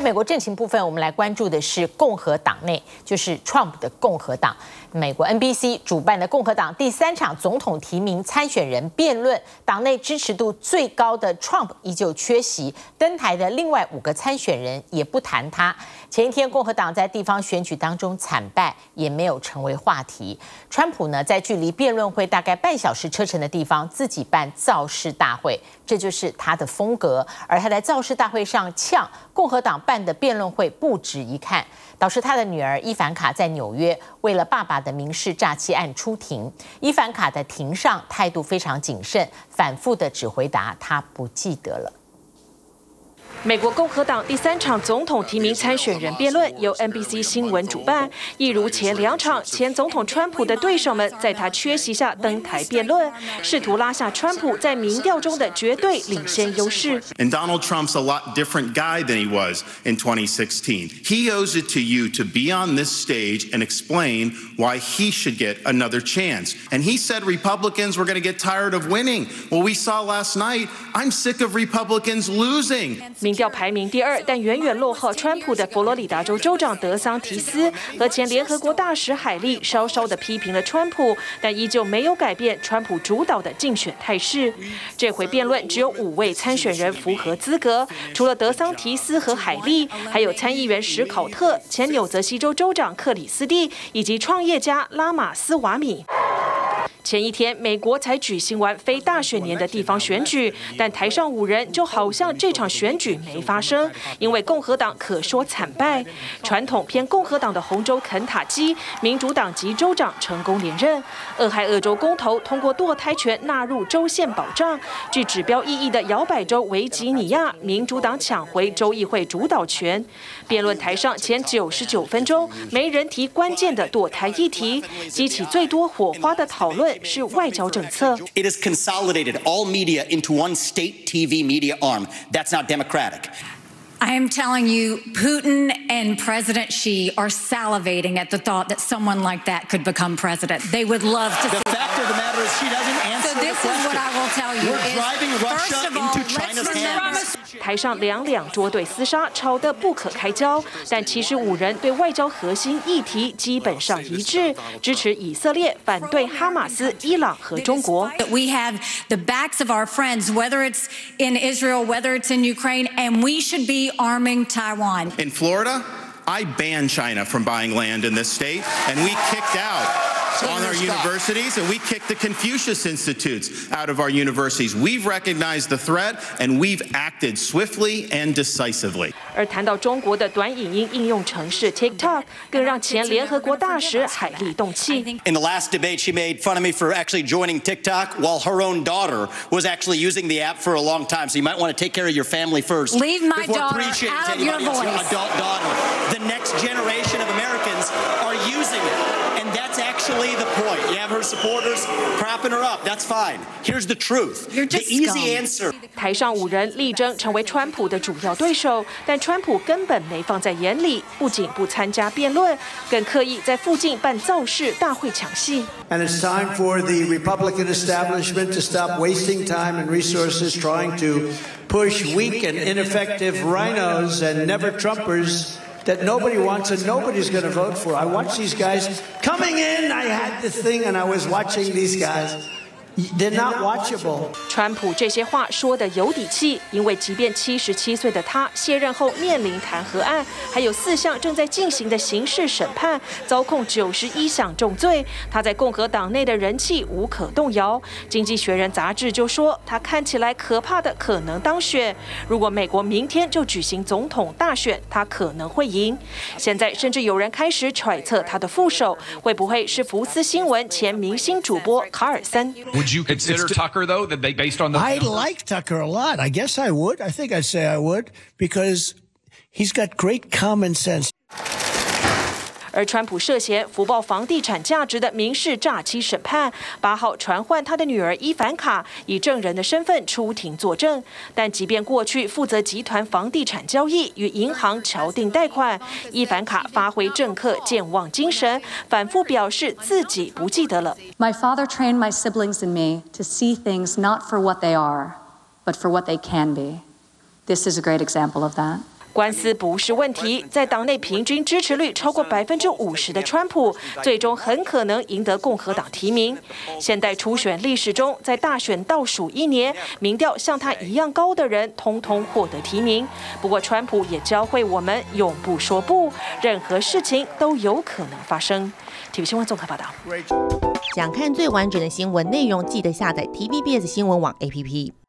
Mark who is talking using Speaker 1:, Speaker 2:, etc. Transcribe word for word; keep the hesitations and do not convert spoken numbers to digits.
Speaker 1: 美国政情部分，我们来关注的是共和党内，就是 Trump 的共和党。美国 N B C 主办的共和党第三场总统提名参选人辩论，党内支持度最高的 Trump 依旧缺席，登台的另外五个参选人也不谈他。前一天，共和党在地方选举当中惨败，也没有成为话题。川普呢，在距离辩论会大概半小时车程的地方自己办造势大会，这就是他的风格。而他在造势大会上呛共和党办的辩论会不值一看，导致他的女儿伊凡卡在纽约为了爸爸的民事诈欺案出庭。伊凡卡的庭上态度非常谨慎，反复的只回答他不记得了。
Speaker 2: 美国共和党第三场总统提名参选人辩论由 N B C 新闻主办，一如前两场，前总统川普的对手们在他缺席下登台辩论，试图拉下川普在民调中的绝对领先优势。
Speaker 3: And Donald Trump's a lot different guy than he was in twenty sixteen. He owes it to you to be on this stage and explain why he should get another chance. And he said Republicans were going to get tired of winning. Well, we saw last night, I'm sick of Republicans losing.
Speaker 2: 民调排名第二，但远远落后川普的佛罗里达州州长德桑提斯和前联合国大使海利稍稍的批评了川普，但依旧没有改变川普主导的竞选态势。这回辩论只有五位参选人符合资格，除了德桑提斯和海利，还有参议员史考特、前纽泽西州州长克里斯蒂以及创业家拉马斯瓦米。前一天，美国才举行完非大选年的地方选举，但台上五人就好像这场选举没发生，因为共和党可说惨败。传统偏共和党的红州肯塔基民主党籍州长成功连任，俄亥俄州公投通过堕胎权纳入州宪保障，具指标意义的摇摆州维吉尼亚民主党抢回州议会主导权。辩论台上前九十九分钟，没人提关键的堕胎议题，激起最多火花的讨论是外交政策。
Speaker 4: It has consolidated all media into one state T V media arm. That's not democratic.
Speaker 5: I am telling you, Putin and President Xi are salivating at the thought that someone like that could become president. They would love to see
Speaker 4: The fact of the matter is she doesn't answer
Speaker 5: So this
Speaker 4: the question.
Speaker 5: is what I will tell you.
Speaker 4: We're driving Russia
Speaker 5: First of all,
Speaker 4: into China's
Speaker 5: let's
Speaker 4: hands.
Speaker 2: 台上两两捉对厮杀，吵得不可开交。但其实五人对外交核心议题基本上一致，支持以色列，反对哈马斯、伊朗和中国。
Speaker 5: That we have the backs of our friends, whether it's in Israel, whether it's in Ukraine, and we should be arming Taiwan.
Speaker 3: In Florida, I banned China from buying land in this state, and we kicked out on our universities, and we kicked the Confucius Institutes out of our universities. We've recognized the threat, and we've acted swiftly and decisively.
Speaker 2: 而谈到中国的短影音应用程式 TikTok， 更让前联合国大使海利动气。
Speaker 4: In the last debate, she made fun of me for actually joining TikTok while her own daughter was actually using the app for a long time. So you might want to take care of your family first.
Speaker 5: Leave my
Speaker 4: before
Speaker 5: daughter
Speaker 4: preaching
Speaker 5: out
Speaker 4: to
Speaker 5: of your
Speaker 4: anybody else, your
Speaker 5: voice.
Speaker 4: adult daughter. The next generation of Americans are using it, and that's actually the point. You have her supporters propping her up. That's fine. Here's the truth.
Speaker 5: You're
Speaker 4: The
Speaker 5: just
Speaker 4: easy
Speaker 5: scum.
Speaker 4: answer.
Speaker 2: 台上五人力争成为川普的主要对手，但川普根本没放在眼里，不仅不参加辩论，更刻意在附近办造势大会抢戏。
Speaker 6: And it's time for the Republican establishment to stop wasting time and resources trying to push weak and ineffective rhinos and never-Trumpers that nobody wants and nobody's going to vote for. I watch these guys coming in. I had the thing and I was watching these guys. They're not watchable.
Speaker 2: 川普这些话说得有底气，因为即便七十七岁的他卸任后面临弹劾案，还有四项正在进行的刑事审判，遭控九十一项重罪，他在共和党内的人气无可动摇。经济学人杂志就说，他看起来可怕的可能当选。如果美国明天就举行总统大选，他可能会赢。现在甚至有人开始揣测他的副手会不会是福斯新闻前明星主播卡尔森。
Speaker 7: Would you consider Tucker, though, that they based on the...
Speaker 6: I like Tucker a lot. I guess I would. I think I'd say I would because he's got great common sense.
Speaker 2: 而川普涉嫌福报房地产价值的民事诈欺审判，八号传唤他的女儿伊凡卡以证人的身份出庭作证。但即便过去负责集团房地产交易与银行敲定贷款，伊凡卡发挥政客健忘精神，反复表示自己不记得了。
Speaker 8: My father trained my siblings and me to see things not for what they are, but for what they can be. This is a great example of that.
Speaker 2: 官司不是问题，在党内平均支持率超过百分之五十的川普，最终很可能赢得共和党提名。现代初选历史中，在大选倒数一年，民调像他一样高的人，通通获得提名。不过，川普也教会我们永不说不，任何事情都有可能发生。T V 新闻综合报道。
Speaker 9: 想看最完整的新闻内容，记得下载 T V B S 新闻网 A P P。